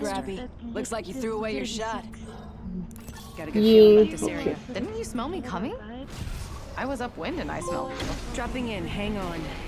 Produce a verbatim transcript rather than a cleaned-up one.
Scrappy. Looks like you threw away your shot. Got a good feeling about this area. Didn't you smell me coming? I was upwind and I smelled you. Dropping in, hang on.